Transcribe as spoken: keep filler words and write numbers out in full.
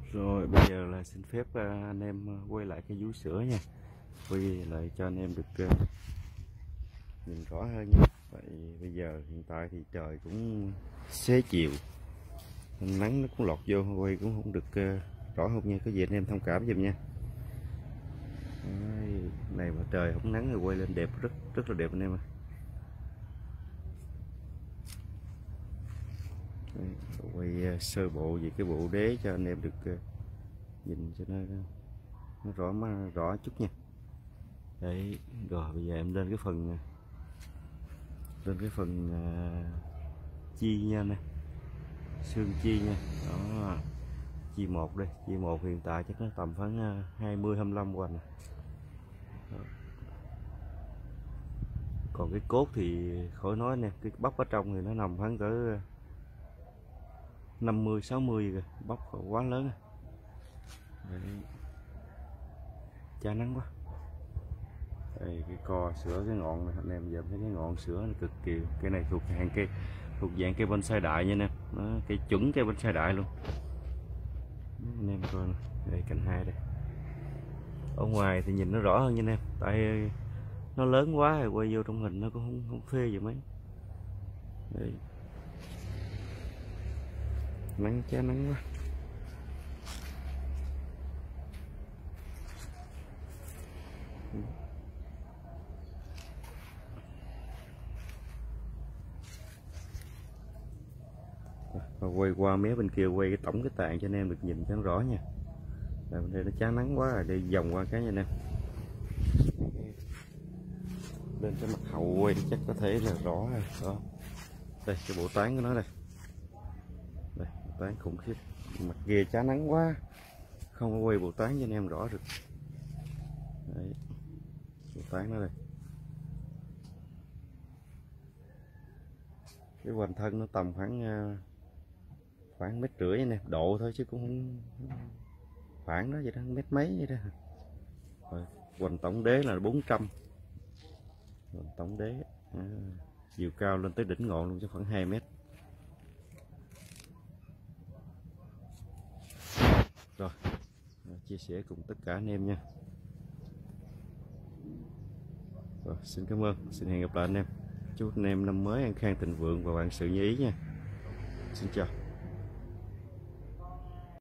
Rồi bây giờ là xin phép à, anh em quay lại cái vú sữa nha, quay lại cho anh em được uh, nhìn rõ hơn nha. Vậy bây giờ hiện tại thì trời cũng xế chiều, nắng nó cũng lọt vô, quay cũng không được uh, rõ không nha, có gì anh em thông cảm giùm nha. Đấy, này mà trời không nắng thì quay lên đẹp, rất rất là đẹp anh em ạ. Đấy, quay uh, sơ bộ về cái bộ đế cho anh em được uh, nhìn cho nó nó rõ mà rõ chút nha. Đấy, rồi bây giờ em lên cái phần lên cái phần uh, chi nha nè, xương chi nha. Đó, chi một đây, chi một hiện tại chắc nó tầm khoảng uh, hai mươi hai mươi lăm quanh. Còn cái cốt thì khỏi nói nè, cái bắp ở trong thì nó nằm khoảng cỡ năm mươi sáu mươi rồi, bắp quá lớn. Đấy, chá nắng quá. Đây, cái co sữa cái ngọn này anh em giờ thấy cái ngọn sữa nó cực kỳ, cái này thuộc hàng cây, thuộc dạng cây bonsai đại nha anh em, nó cây chuẩn cây bonsai đại luôn. Đó, anh em coi này. Đây cành hai đây, ở ngoài thì nhìn nó rõ hơn nha anh em, tại nó lớn quá rồi quay vô trong hình nó cũng không, không phê gì mấy. Đây, nắng chá nắng quá. Và quay qua mé bên kia, quay cái tổng cái tàn cho anh em được nhìn cho nó rõ nha. Rồi bên đây nó chá nắng quá rồi, đi vòng qua cái nha anh em. Lên cái mặt hậu quay chắc có thể là rõ rồi. Đó, đây cái bộ tán của nó đây, đây bộ tán khủng khiếp, mặt ghê chá nắng quá, không có quay bộ tán cho anh em rõ được. Đấy, bộ tán nó đây, cái hoành thân nó tầm khoảng khoảng mét rưỡi anh em, độ thôi chứ cũng không khoảng đó vậy đó, mét mấy vậy đó. Rồi, hoành tổng đế là bốn trăm, hoành tổng đế à, chiều cao lên tới đỉnh ngọn luôn chứ khoảng hai mét. Rồi, chia sẻ cùng tất cả anh em nha. Rồi, xin cảm ơn, xin hẹn gặp lại anh em. Chúc anh em năm mới an khang thịnh vượng và vạn sự như ý nha. Xin chào.